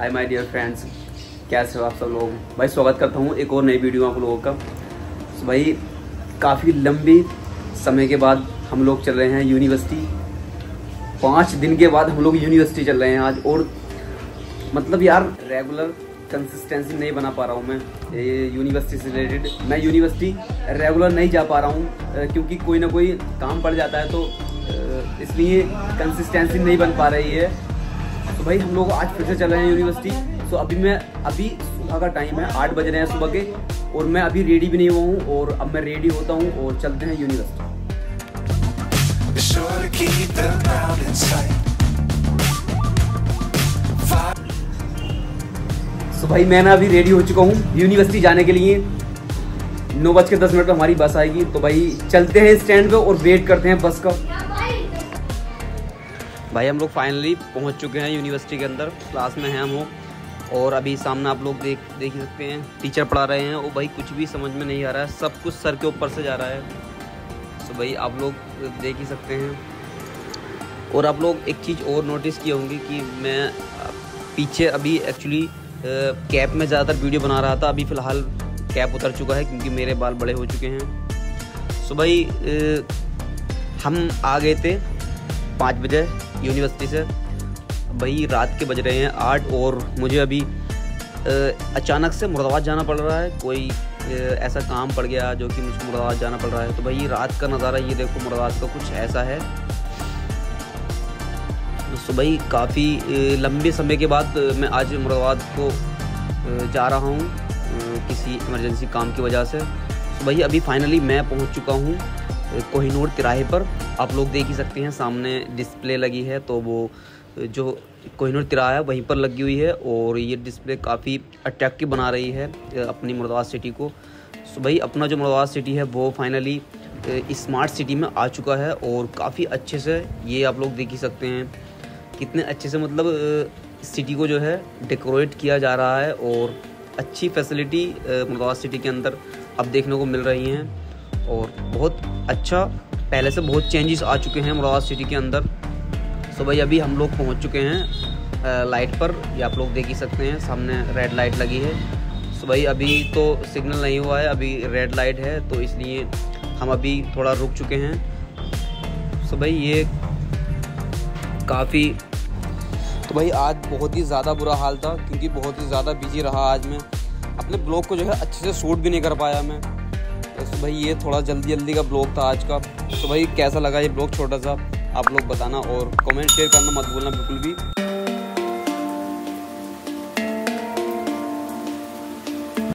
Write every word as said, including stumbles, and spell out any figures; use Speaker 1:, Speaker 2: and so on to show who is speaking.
Speaker 1: Hi my dear friends, कैसे हो आप सब लोग। भाई स्वागत करता हूँ एक और नई वीडियो आप लोगों का। तो भाई काफ़ी लंबी समय के बाद हम लोग चल रहे हैं यूनिवर्सिटी। पाँच दिन के बाद हम लोग यूनिवर्सिटी चल रहे हैं आज। और मतलब यार रेगुलर कंसिस्टेंसी नहीं बना पा रहा हूँ मैं ये यूनिवर्सिटी से रिलेटेड। मैं यूनिवर्सिटी रेगुलर नहीं जा पा रहा हूँ क्योंकि कोई ना कोई काम पड़ जाता है, तो इसलिए कंसिस्टेंसी नहीं बन पा रही है। तो भाई हम लोग आज फिर से चल रहे हैं यूनिवर्सिटी। तो अभी मैं अभी सुबह का टाइम है, आठ बज रहे हैं सुबह के, और मैं अभी रेडी भी नहीं हुआ हूँ। और अब मैं रेडी होता हूँ और चलते हैं यूनिवर्सिटी। तो भाई मैं ना अभी रेडी हो चुका हूँ यूनिवर्सिटी जाने के लिए। नौ बज के दस मिनट में हमारी बस आएगी। तो भाई चलते हैं स्टैंड पे और वेट करते हैं बस का। भाई हम लोग फाइनली पहुंच चुके हैं यूनिवर्सिटी के अंदर। क्लास में हैं हम लोग, और अभी सामने आप लोग देख देख ही सकते हैं टीचर पढ़ा रहे हैं। और भाई कुछ भी समझ में नहीं आ रहा है, सब कुछ सर के ऊपर से जा रहा है। तो भाई आप लोग देख ही सकते हैं। और आप लोग एक चीज़ और नोटिस की होंगी कि मैं पीछे अभी एक्चुअली कैप में ज़्यादातर वीडियो बना रहा था। अभी फ़िलहाल कैप उतर चुका है क्योंकि मेरे बाल बड़े हो चुके हैं। सो भाई हम आ गए थे पाँच बजे यूनिवर्सिटी से। भाई रात के बज रहे हैं आठ, और मुझे अभी अचानक से मुरादाबाद जाना पड़ रहा है। कोई ऐसा काम पड़ गया जो कि मुझको मुरादाबाद जाना पड़ रहा है। तो भाई रात का नज़ारा ये देखो, मुरादाबाद का कुछ ऐसा है। तो भाई काफ़ी लंबे समय के बाद मैं आज मुरादाबाद को जा रहा हूँ किसी इमरजेंसी काम की वजह से। तो भाई अभी फाइनली मैं पहुँच चुका हूँ कोहिनूर तिराहे पर। आप लोग देख ही सकते हैं सामने डिस्प्ले लगी है, तो वो जो कोहिनूर तिराहा है वहीं पर लगी हुई है। और ये डिस्प्ले काफ़ी अट्रैक्टिव बना रही है अपनी मुरादाबाद सिटी को। सो भाई अपना जो मुरादाबाद सिटी है वो फाइनली स्मार्ट सिटी में आ चुका है, और काफ़ी अच्छे से ये आप लोग देख ही सकते हैं कितने अच्छे से मतलब सिटी को जो है डेकोरेट किया जा रहा है। और अच्छी फैसिलिटी मुरादाबाद सिटी के अंदर अब देखने को मिल रही हैं, और बहुत अच्छा, पहले से बहुत चेंजेस आ चुके हैं मुरादाबाद सिटी के अंदर। सो भाई अभी हम लोग पहुंच चुके हैं लाइट पर। ये आप लोग देख ही सकते हैं सामने रेड लाइट लगी है। सो भाई अभी तो सिग्नल नहीं हुआ है, अभी रेड लाइट है, तो इसलिए हम अभी थोड़ा रुक चुके हैं। सो भाई ये काफ़ी, तो भाई आज बहुत ही ज़्यादा बुरा हाल था क्योंकि बहुत ही ज़्यादा बिजी रहा आज मैं। अपने ब्लॉग को जो है अच्छे से शूट भी नहीं कर पाया मैं। तो भाई ये थोड़ा जल्दी जल्दी का ब्लॉग था आज का। तो भाई कैसा लगा ये ब्लॉग छोटा सा, आप लोग बताना, और कमेंट शेयर करना मत भूलना बिल्कुल भी।